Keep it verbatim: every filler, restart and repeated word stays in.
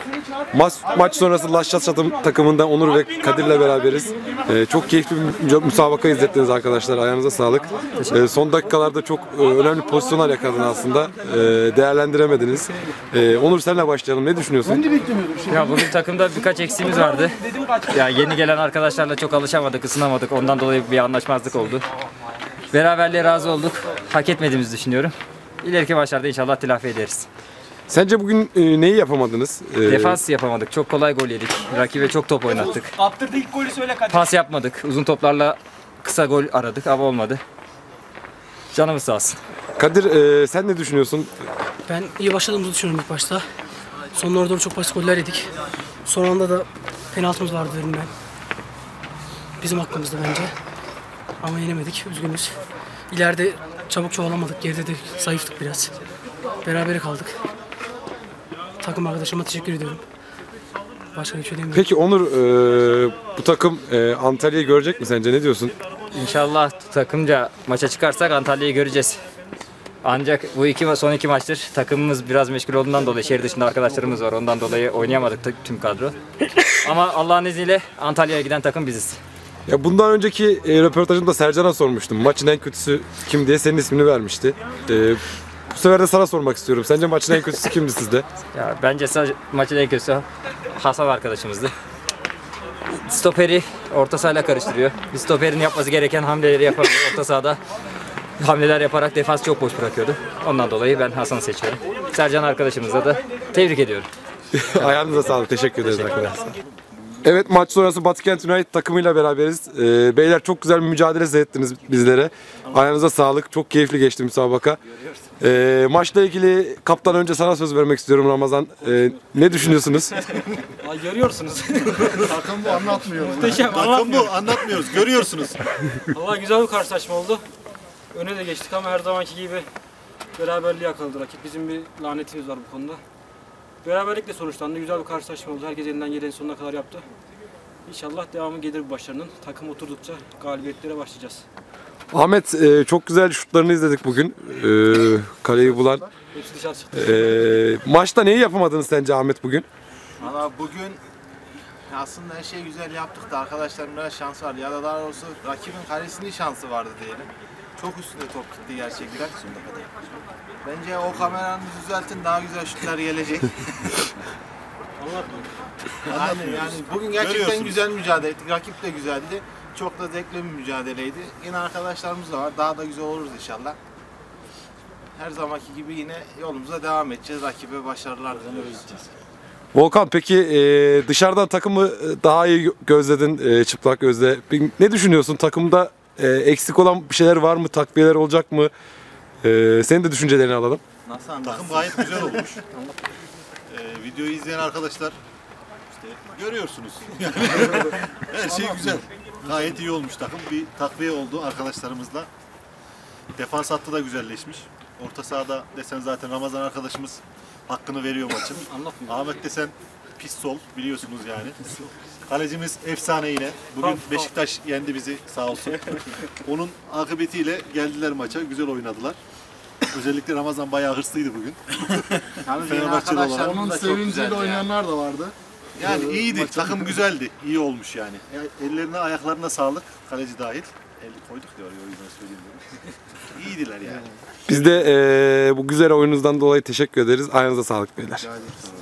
Maç, maç sonrası Laşşat Çatım takımından Onur ve Kadir'le beraberiz. Ee, çok keyifli bir müsabaka izlettiniz arkadaşlar. Ayağınıza sağlık. Ee, son dakikalarda çok e, önemli pozisyonlar yakaladın aslında. Ee, değerlendiremediniz. Ee, Onur senle başlayalım. Ne düşünüyorsun? Ya bugün takımda birkaç eksiğimiz vardı. Ya yeni gelen arkadaşlarla çok alışamadık, ısınamadık. Ondan dolayı bir anlaşmazlık oldu. Beraberliğe razı olduk. Hak etmediğimizi düşünüyorum. İleriki maçlarda inşallah telafi ederiz. Sence bugün e, neyi yapamadınız? Ee, Defans yapamadık. Çok kolay gol yedik. Rakibe çok top oynattık. Attırdı ilk golü söyle Kadir. Pas yapmadık. Uzun toplarla kısa gol aradık ama olmadı. Canımız sağ olsun. Kadir e, sen ne düşünüyorsun? Ben iyi başladığımızı düşünüyorum ilk başta. Sonlara doğru çok basit goller yedik. Son anda da penaltımız vardı önünden. Bizim hakkımızda bence. Ama yenemedik. Üzgünüz. İleride çabuk çoğalamadık. Geride de zayıftık biraz. Berabere kaldık. Takım arkadaşıma teşekkür ediyorum. Başka bir şey demiyorum. Peki Onur e, bu takım e, Antalya'yı görecek mi sence? Ne diyorsun? İnşallah takımca maça çıkarsak Antalya'yı göreceğiz. Ancak bu iki son iki maçtır takımımız biraz meşgul olduğundan dolayı şehir dışında arkadaşlarımız var. Ondan dolayı oynayamadık tüm kadro. Ama Allah'ın izniyle Antalya'ya giden takım biziz. Ya bundan önceki e, röportajımda Sercan'a sormuştum. Maçın en kötüsü kim diye senin ismini vermişti. E, bu sefer de sana sormak istiyorum. Sence maçın en kötüsü kimdi sizde? Ya bence sadece maçın en kötüsü Hasan arkadaşımızdı. Stoperi orta sahayla karıştırıyor. Bir stoperin yapması gereken hamleleri yapamıyor. Orta sahada hamleler yaparak defans çok boş bırakıyordu. Ondan dolayı ben Hasan'ı seçiyorum. Sercan arkadaşımıza da tebrik ediyorum. Ayağınıza sağlık. Teşekkür ederiz arkadaşlar. Evet, maç sonrası Batıkent United takımıyla beraberiz. Ee, beyler çok güzel bir mücadele seyrettiniz bizlere. Ayağınıza sağlık. Çok keyifli geçti müsabaka. Ee, maçla ilgili kaptan önce sana söz vermek istiyorum Ramazan. Ee, ne düşünüyorsunuz? Ay görüyorsunuz. Takım bu anlatmıyoruz. Muhteşem Takım bu anlatmıyoruz. Görüyorsunuz. Allah güzel bir karşılaşma oldu. Öne de geçtik ama her zamanki gibi beraberliği yakaladı rakip. Bizim bir lanetimiz var bu konuda. Beraberlikle sonuçlandı. Güzel bir karşılaşma oldu. Herkes elinden geleni sonuna kadar yaptı. İnşallah devamı gelir bu başarının. Takım oturdukça galibiyetlere başlayacağız. Ahmet, e, çok güzel şutlarını izledik bugün. E, kaleyi bulan. Hepsi dışarı çıktı. E, maçta neyi yapamadınız sence Ahmet bugün? Valla bugün aslında her şeyi güzel yaptık da arkadaşlarım biraz şans vardı. Ya da daha doğrusu rakibin kalesinin şansı vardı diyelim. Çok üstüne top gitti gerçekten. Bence o kameranızı düzeltin, daha güzel şutlar gelecek. Aynen yani bugün gerçekten güzel mücadele ettik. Rakip de güzeldi. Çok da zevkli bir mücadeleydi. Yine arkadaşlarımız da var. Daha da güzel oluruz inşallah. Her zamanki gibi yine yolumuza devam edeceğiz. Rakibe başarılar diliyoruz. Volkan, peki e, dışarıdan takımı daha iyi gözledin e, çıplak gözle. Ne düşünüyorsun? Takımda e, eksik olan bir şeyler var mı? Takviyeler olacak mı? E, senin de düşüncelerini alalım. Nasıl anlarsın? Takım gayet güzel olmuş. ee, videoyu izleyen arkadaşlar işte görüyorsunuz. Yani her şey güzel. Gayet iyi olmuş takım. Bir takviye oldu arkadaşlarımızla. Defans hattı da güzelleşmiş. Orta sahada desen zaten Ramazan arkadaşımız hakkını veriyor maçın. Ahmet desen pis sol biliyorsunuz yani. Kalecimiz efsane yine. Bugün Beşiktaş yendi bizi sağ olsun. Onun akıbetiyle geldiler maça. Güzel oynadılar. Özellikle Ramazan bayağı hırslıydı bugün. Fenerbahçeli olarak. Onun sevinciyle oynayanlar da vardı. Yani iyiydi. Takım güzeldi. İyi olmuş yani. Ellerine ayaklarına sağlık. Kaleci dahil. El koyduk diyor o yüzden söyleyeyim dedim. İyiydiler yani. Biz de e, bu güzel oyununuzdan dolayı teşekkür ederiz. Ayağınıza sağlık beyler.